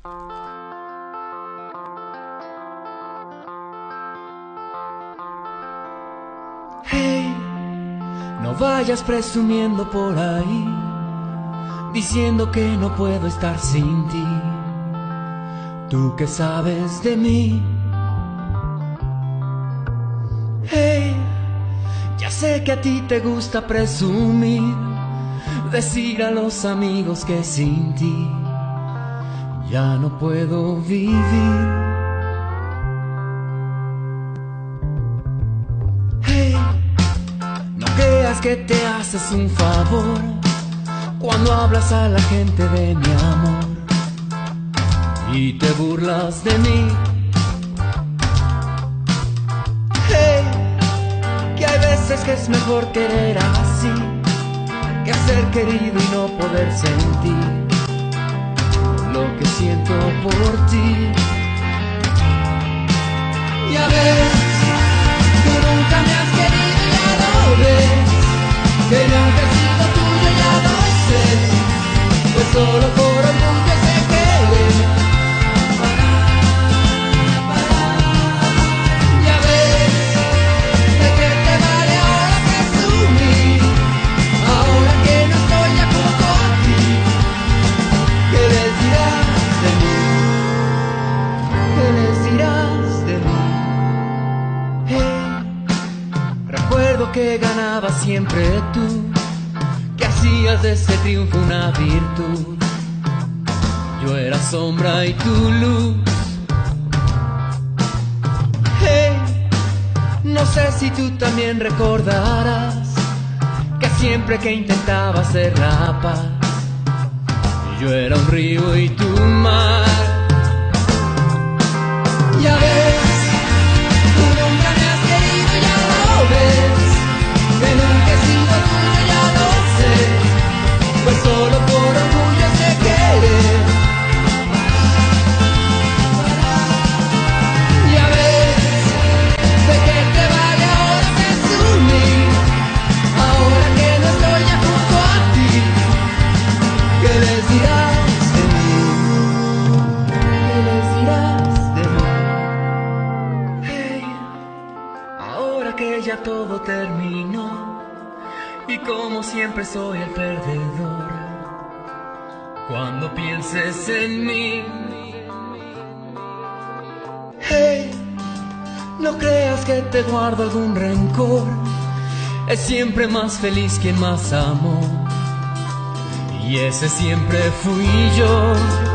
Hey, no vayas presumiendo por ahí, diciendo que no puedo estar sin ti. Tú que sabes de mí. Hey, ya sé que a ti te gusta presumir, decir a los amigos que sin ti ya no puedo vivir. Hey, no creas que te haces un favor cuando hablas a la gente de mi amor y te burlas de mí. Hey, que hay veces que es mejor querer así que ser querido y no poder sentir lo que siento por ti. Ya ves, tú nunca me has querido, ya lo ves, que nunca he sido tuyo, ya lo sé, pues solo por orgullo se quiere. Ya ves, ¿de qué te vale ahora presumir? Ahora que no estoy ya junto a ti, ¿qué les dirás de mí? ¿Qué les dirás de mí? Hey, recuerdo que ganabas siempre tú, que hacías de ese triunfo una virtud. Yo era sombra y tu luz. Hey, no sé si tú también recordarás que siempre que intentaba hacer la paz, yo era un río y tu mar. Ya ves, tú nunca me has querido, ya lo ves, que nunca he sido tuyo, ya lo sé, pues solo por orgullo se quiere. Ya ves, ¿de qué te vale ahora presumir? Ahora que no estoy ya junto a ti, ¿qué les dirás de mí? ¿Qué les dirás de mí? Hey, ahora que ya todo terminó y como siempre soy el perdedor, cuando pienses en mí. Hey, no creas que te guardo algún rencor, es siempre más feliz quien más amó, y ese siempre fui yo.